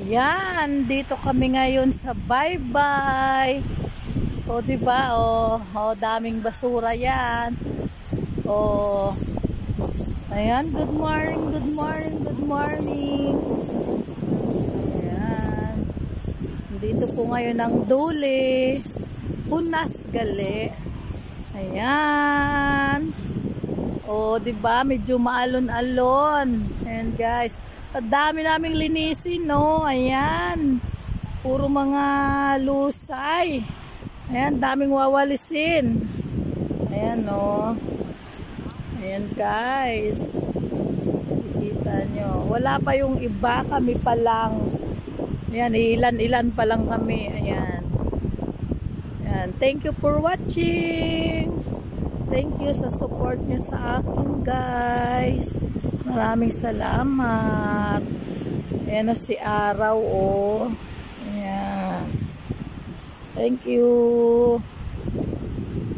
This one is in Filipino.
Ayan, dito kami ngayon sa Bye-Bye. O, diba? O, daming basura yan. O, ayan, good morning, good morning, good morning. Ayan. Dito po ngayon ang Duli. Punas gali. Ayan. O, diba? Medyo maalon-alon. Ayan, guys. Ang dami naming linisin, no? Ayan. Puro mga lusay. Ayan, daming wawalisin. Ayan, no? Ayan, guys. Kita nyo. Wala pa yung iba. Kami pa lang. Ayan, ilan-ilan pa lang kami. Ayan. Ayan. Thank you for watching. Thank you sa support nyo sa akin, guys. Maraming salamat. Ayan na si Araw, oh. Ayan. Thank you.